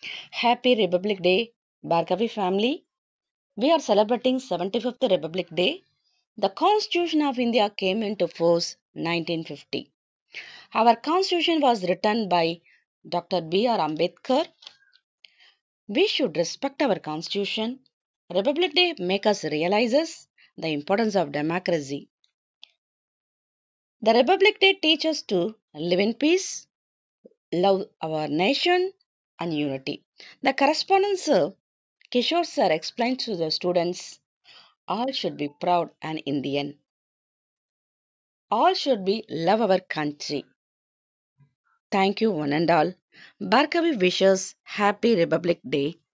Happy Republic Day, Bhargavi family. We are celebrating 75th Republic Day. The Constitution of India came into force 1950. Our Constitution was written by Dr. B.R. Ambedkar. We should respect our Constitution. Republic Day make us realizes the importance of democracy. The Republic Day teaches us to live in peace, love our nation, and unity. The correspondence Kishore sir explained to the students all should be proud and Indian. All should be love our country. Thank you one and all. Bhargavi wishes Happy Republic Day